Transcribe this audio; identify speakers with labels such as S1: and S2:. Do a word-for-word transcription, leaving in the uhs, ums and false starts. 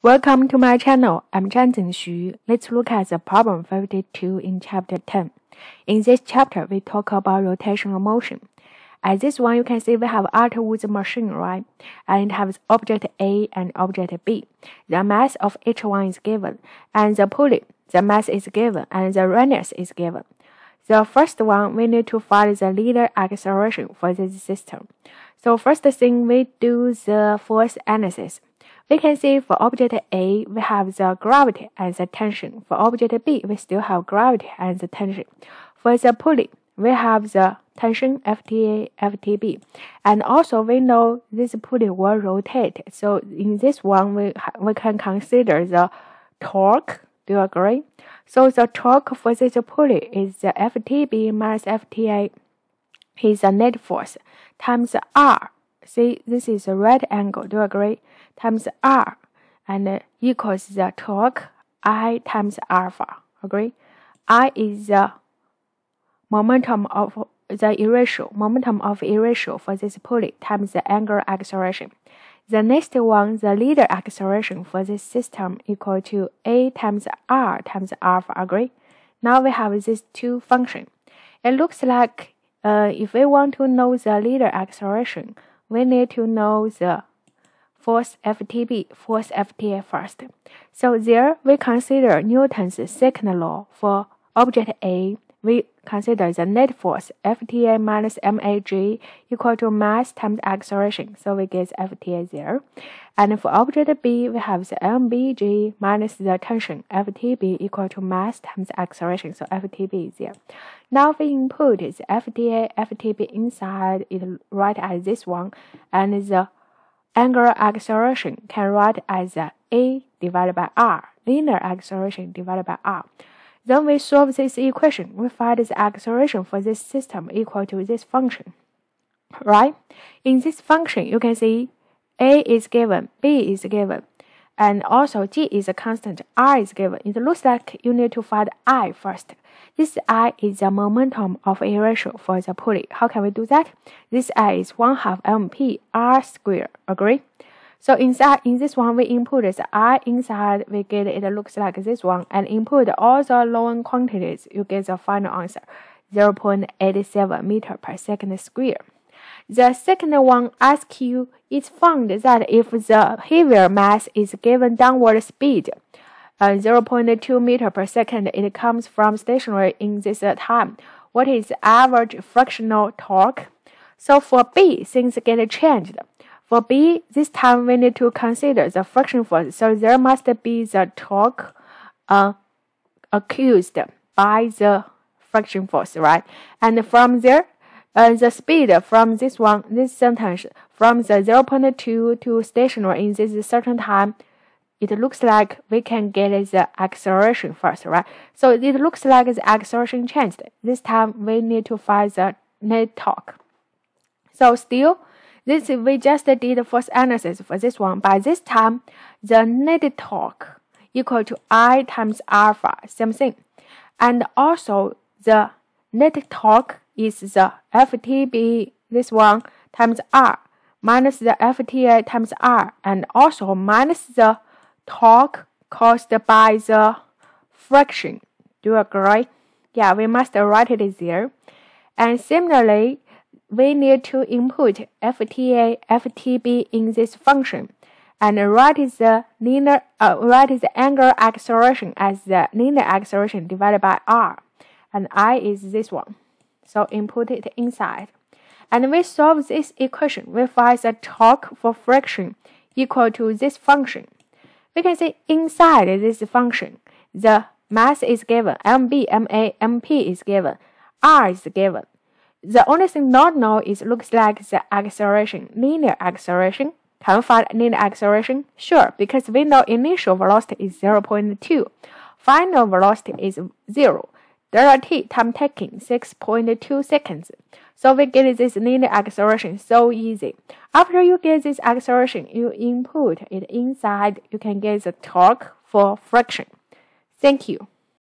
S1: Welcome to my channel. I'm Zhan Xu. Let's look at the problem fifty-two in chapter ten. In this chapter, we talk about rotational motion. At this one, you can see we have auto wood machine, right? And it has object A and object B. The mass of each one is given, and the pulley, the mass is given, and the radius is given. The first one, we need to find the linear acceleration for this system. So first thing, we do the force analysis. We can see for object A, we have the gravity and the tension. For object B, we still have gravity and the tension. For the pulley, we have the tension F T A, F T B. And also we know this pulley will rotate. So in this one, we, we can consider the torque. Do you agree? So the torque for this pulley is the F T B minus F T A is the net force times R. See, this is a right angle. Do you agree? Times R, and equals the torque I times alpha. Agree? I is the momentum of the inertial momentum of inertia for this pulley times the angular acceleration. The next one, the linear acceleration for this system equal to A times R times alpha. Agree? Now we have these two functions. It looks like uh, if we want to know the linear acceleration, we need to know the force F T B, force F T A first. So there we consider Newton's second law for object A. We consider the net force F T A minus M A G equal to mass times acceleration. So we get F T A there. And for object B, we have the M B G minus the tension F T B equal to mass times acceleration. So F T B is there. Now we input the F T A, F T B inside it right as this one, and the angular acceleration can write as A divided by R, linear acceleration divided by R. Then we solve this equation. We find the acceleration for this system equal to this function, right? In this function, you can see A is given, B is given, and also G is a constant, R is given. It looks like you need to find I first. This I is the momentum of inertia for the pulley. How can we do that? This I is one half M P R squared. Agree? So inside, in this one, we input the I inside, we get it looks like this one, and input all the known quantities, you get the final answer, zero point eight seven meter per second square. The second one asks you, it's found that if the heavier mass is given downward speed, uh, zero point two meter per second, it comes from stationary in this uh, time. What is the average frictional torque? So for B, things get changed. For B, this time we need to consider the friction force. So there must be the torque uh, accused by the friction force, right? And from there, uh, the speed from this one, this sentence, from the zero point two to stationary in this certain time, it looks like we can get the acceleration first, right? So it looks like the acceleration changed. This time we need to find the net torque. So still, this we just did the force analysis for this one. By this time, the net torque equal to I times alpha, same thing. And also the net torque is the F T B, this one, times R, minus the F T A times R, and also minus the torque caused by the friction. Do you agree? Yeah, we must write it there. And similarly, we need to input F T A, F T B in this function, and write the linear, uh, write the angular acceleration as the linear acceleration divided by R, and I is this one. So input it inside, and we solve this equation. We find the torque for friction equal to this function. We can see inside this function, the mass is given, M B, M A, M P is given, R is given. The only thing not known is looks like the acceleration, linear acceleration. Can we find linear acceleration? Sure, because we know initial velocity is zero point two. Final velocity is zero. Delta t, time taking, six point two seconds. So we get this linear acceleration so easy. After you get this acceleration, you input it inside, you can get the torque for friction. Thank you.